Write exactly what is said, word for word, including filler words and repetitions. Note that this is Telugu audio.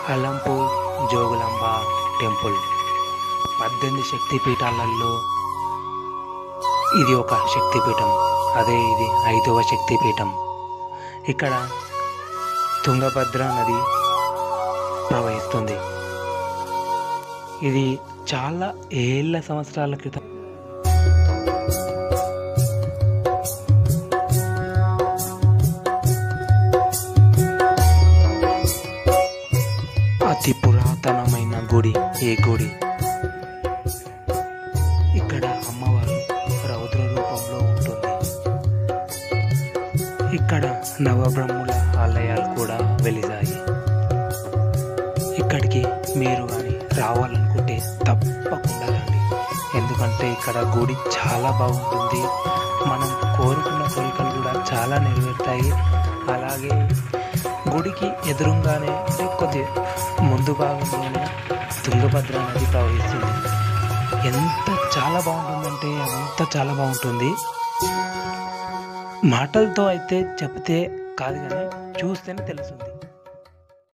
అలంపూర్ జోగులాంబ టెంపుల్ పద్దెనిమిది శక్తిపీఠాలలో ఇది ఒక శక్తిపీఠం. అదే ఇది ఐదవ శక్తిపీఠం. ఇక్కడ తుంగభద్ర నది ప్రవహిస్తుంది. ఇది చాలా ఏళ్ళ సంవత్సరాల క్రితం అతి పురాతనమైన గుడి ఈ గుడి. ఇక్కడ అమ్మవారు రౌద్ర రూపంలో ఉంటుంది. ఇక్కడ నవబ్రహ్ముల ఆలయాలు కూడా వెలిసాయి. ఇక్కడికి మీరు కానీ రావాలనుకుంటే తప్పకుండా రండి. ఎందుకంటే ఇక్కడ గుడి చాలా బాగుంటుంది. మనం కోరుకున్న కోరికలు కూడా చాలా నెరవేరుతాయి. అలాగే గుడికి ఎదురుగానే అంటే కొద్ది ముందు భాగంలోనే తుంగభద్ర నది ప్రవహిస్తుంది. ఎంత చాలా బాగుంటుందంటే అంత చాలా బాగుంటుంది. మాటలతో అయితే చెప్తే కాదు కానీ చూస్తేనే తెలుస్తుంది.